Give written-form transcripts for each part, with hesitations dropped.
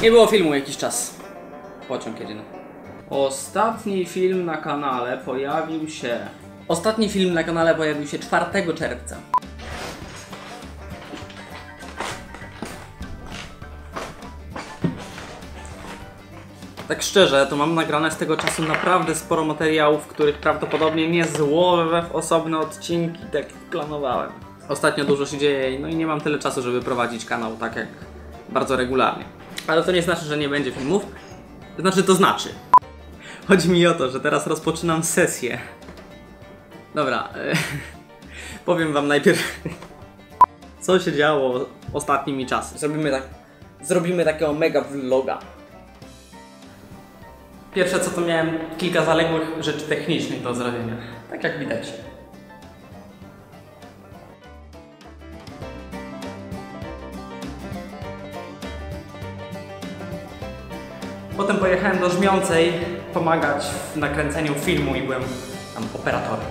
Nie było filmu jakiś czas. Pociąg jedzie. Ostatni film na kanale pojawił się... Ostatni film na kanale pojawił się 4 czerwca. Tak szczerze, to mam nagrane z tego czasu naprawdę sporo materiałów, których prawdopodobnie nie złożę w osobne odcinki, tak jak planowałem. Ostatnio dużo się dzieje, no i nie mam tyle czasu, żeby prowadzić kanał tak jak bardzo regularnie. Ale to nie znaczy, że nie będzie filmów. To znaczy. Chodzi mi o to, że teraz rozpoczynam sesję. Dobra, powiem wam najpierw, co się działo ostatnimi czasy. Zrobimy takiego mega vloga. Pierwsze co to miałem kilka zaległych rzeczy technicznych do zrobienia. Tak jak widać. Potem pojechałem do Żmiącej pomagać w nakręceniu filmu i byłem tam operatorem.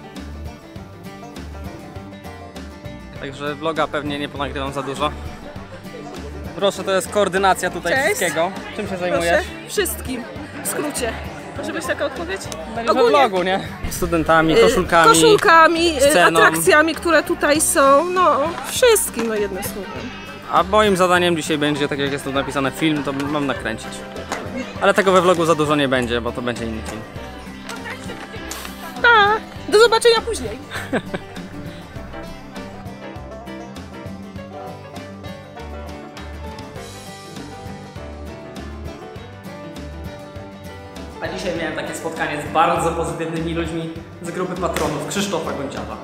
Także vloga pewnie nie ponagrywam za dużo. Proszę, to jest koordynacja tutaj wszystkiego. Czym się zajmujesz? Proszę, wszystkim. W skrócie. Może być taka odpowiedź? Będziesz we vlogu, nie? Studentami, koszulkami, sceną, atrakcjami, które tutaj są. No, wszystkim, no jednym słowem. A moim zadaniem dzisiaj będzie, tak jak jest tu napisane, film, to mam nakręcić. Ale tego we vlogu za dużo nie będzie, bo to będzie inny film. Do zobaczenia później. A dzisiaj miałem takie spotkanie z bardzo pozytywnymi ludźmi z grupy patronów Krzysztofa Gonciarza.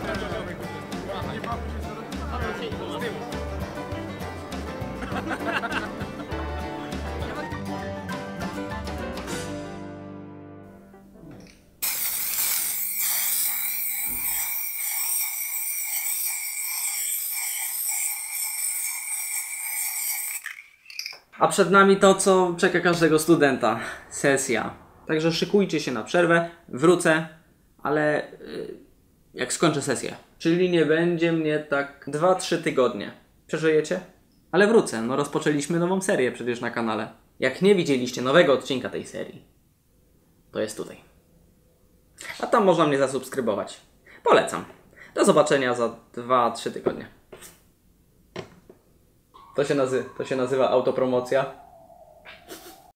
A przed nami to, co czeka każdego studenta. Sesja. Także szykujcie się na przerwę, wrócę, ale jak skończę sesję. Czyli nie będzie mnie tak 2-3 tygodnie. Przeżyjecie? Ale wrócę, no rozpoczęliśmy nową serię przecież na kanale. Jak nie widzieliście nowego odcinka tej serii, to jest tutaj. A tam można mnie zasubskrybować. Polecam. Do zobaczenia za 2-3 tygodnie. To się nazywa autopromocja.